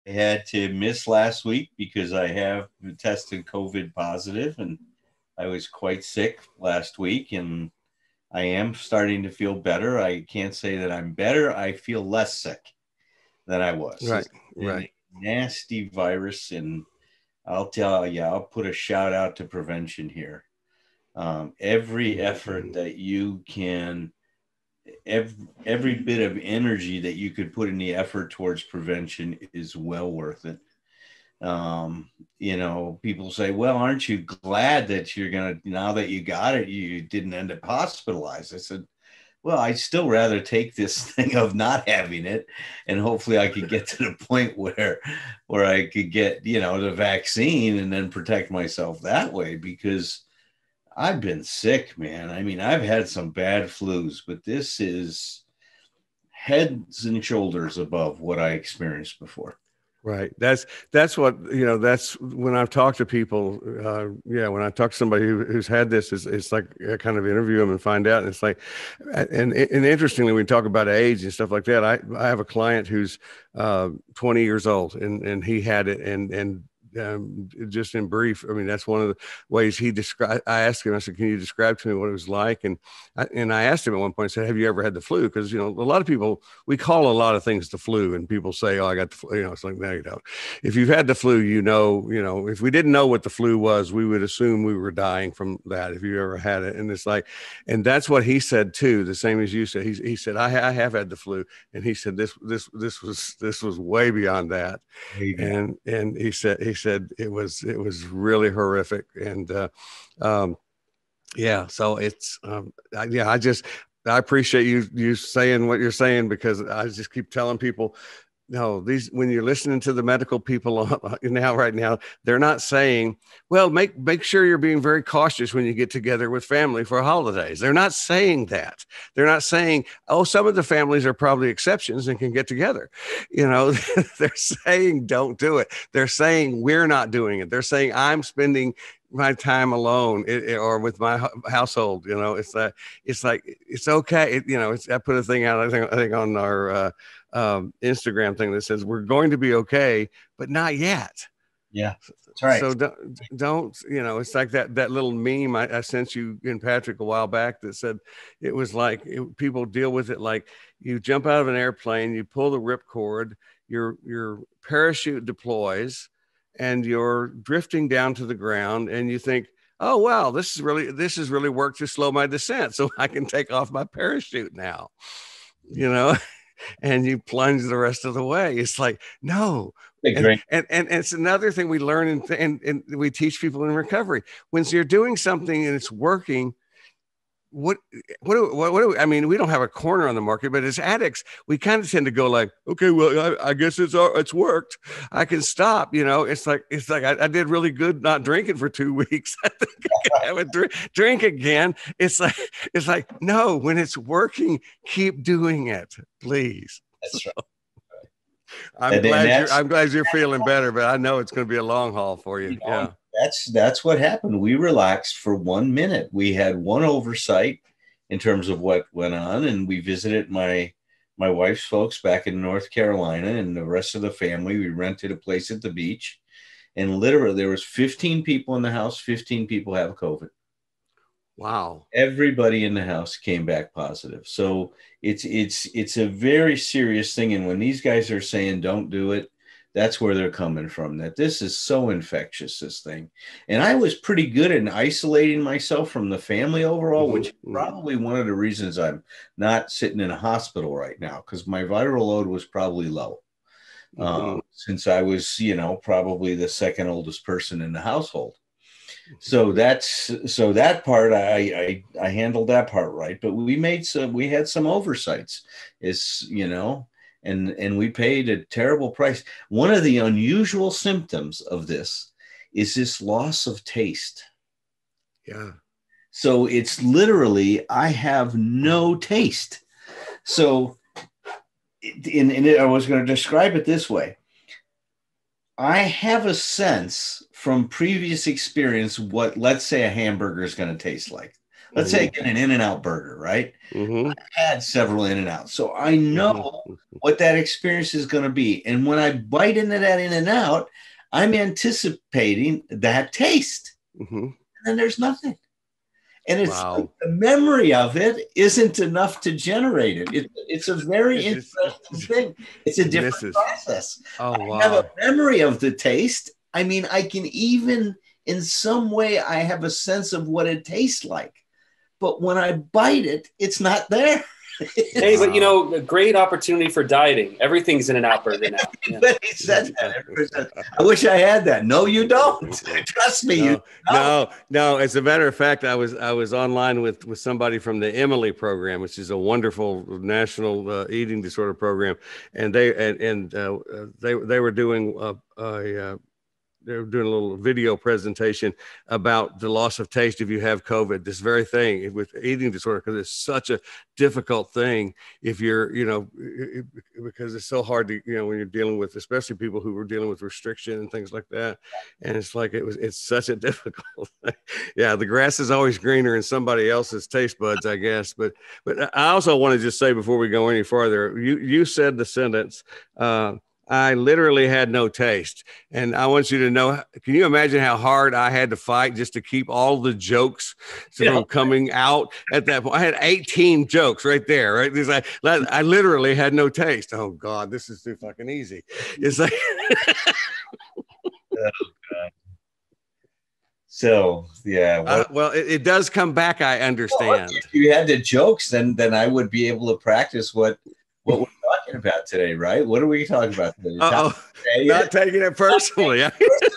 I had to miss last week because I have tested COVID positive, and I was quite sick last week, and I am starting to feel better. I can't say that I'm better. I feel less sick than I was. Right, It's been right, a nasty virus, and I'll tell you, I'll put a shout out to prevention here. Every effort that you can, every bit of energy that you could put in the effort towards prevention is well worth it. People say, well, aren't you glad that you're going to, now that you got it, you didn't end up hospitalized? I said, well, I'd still rather take this thing of not having it, and hopefully I could get to the point where I could get, the vaccine and then protect myself that way, because I've been sick, man. I mean, I've had some bad flus, but this is heads and shoulders above what I experienced before. right. That's what, that's when I've talked to people. When I talk to somebody who's had this, it's like I kind of interview them and find out. And it's like, and interestingly, we talk about age and stuff like that. I have a client who's 20 years old, and he had it, and just in brief, I mean, that's one of the ways he described. I asked him, I said, can you describe to me what it was like? And I asked him at one point, I said, have you ever had the flu? Because, a lot of people, we call a lot of things the flu, and people say, oh, I got the flu. It's like, no, you don't. If you've had the flu, if we didn't know what the flu was, we would assume we were dying from that if you ever had it. And it's like, and that's what he said too, the same as you said. He said, I have had the flu. And he said, this was way beyond that. And he said it was really horrific. And so it's I appreciate you saying what you're saying, because I just keep telling people, no, when you're listening to the medical people right now, they're not saying, well, make sure you're being very cautious when you get together with family for holidays. They're not saying that. They're not saying, oh, some of the families are probably exceptions and can get together. They're saying don't do it. They're saying we're not doing it. They're saying I'm spending my time alone or with my household. It's like it's okay. I put a thing out, I think on our Instagram thing that says we're going to be okay, but not yet. Yeah, that's right. So don't it's like that little meme I sent you in Patrick a while back that said it was like people deal with it like you jump out of an airplane, you pull the ripcord, your parachute deploys, and you're drifting down to the ground, and you think, oh wow, this has really worked to slow my descent, so I can take off my parachute now. And you plunge the rest of the way. It's like, no. And it's another thing we learn and we teach people in recovery. When you're doing something and it's working, what do I mean, we don't have a corner on the market, but as addicts, we kind of tend to go like, okay, well, I guess it's worked. I can stop. It's like I did really good not drinking for 2 weeks. I think I can have a drink again. It's like, no, when it's working, keep doing it, please. That's right. I'm glad you're feeling better, but I know it's going to be a long haul for you. Yeah. That's what happened. We relaxed for 1 minute. We had one oversight in terms of what went on, and we visited my wife's folks back in North Carolina, and the rest of the family. We rented a place at the beach, and literally there was 15 people in the house. 15 people have COVID. Wow. Everybody in the house came back positive. So it's a very serious thing. And when these guys are saying don't do it, that's where they're coming from, that this is so infectious, this thing. And I was pretty good in isolating myself from the family overall, which is probably one of the reasons I'm not sitting in a hospital right now, because my viral load was probably low. Since I was, probably the second oldest person in the household. So that part, I handled that part right, but we had some oversights, and we paid a terrible price. One of the unusual symptoms of this is this loss of taste. Yeah. So it's literally, I have no taste. So I was going to describe it this way. I have a sense from previous experience what, let's say, a hamburger is going to taste like. Let's say I get an In-N-Out burger, right? Mm-hmm. I've had several In-N-Outs, so I know Mm-hmm. what that experience is going to be. And when I bite into that In-N-Out, I'm anticipating that taste. Mm-hmm. And then there's nothing. And it's like Wow. the memory of it isn't enough to generate it. It's a very interesting thing. It's a it different misses. process. Oh, I have a wow. memory of the taste. I mean, I can even, in some way, I have a sense of what it tastes like. But when I bite it, it's not there. Hey, but a great opportunity for dieting. Everything's In-N-Out burger now. Yeah. But he said that. I wish I had that. No, you don't. Trust me. No, you don't. no. As a matter of fact, I was online with somebody from the Emily program, which is a wonderful national eating disorder program, and they were doing they were doing a little video presentation about the loss of taste if you have COVID, this very thing with eating disorder, because it's such a difficult thing if you're, because it's so hard to, when you're dealing with, especially people who were dealing with restriction and things like that. And it's like, it's such a difficult thing. Yeah. The grass is always greener in somebody else's taste buds, I guess. But I also want to just say before we go any farther, you said the sentence, I literally had no taste. And I want you to know, can you imagine how hard I had to fight just to keep all the jokes from coming out at that point? I had 18 jokes right there, right? It's like, I literally had no taste. Oh God, this is too fucking easy. It's like, Oh, God. So, yeah. Well, it does come back. I understand. If you had the jokes, then I would be able to practice what we're talking about today, right? What are we talking about today? Not taking it personally.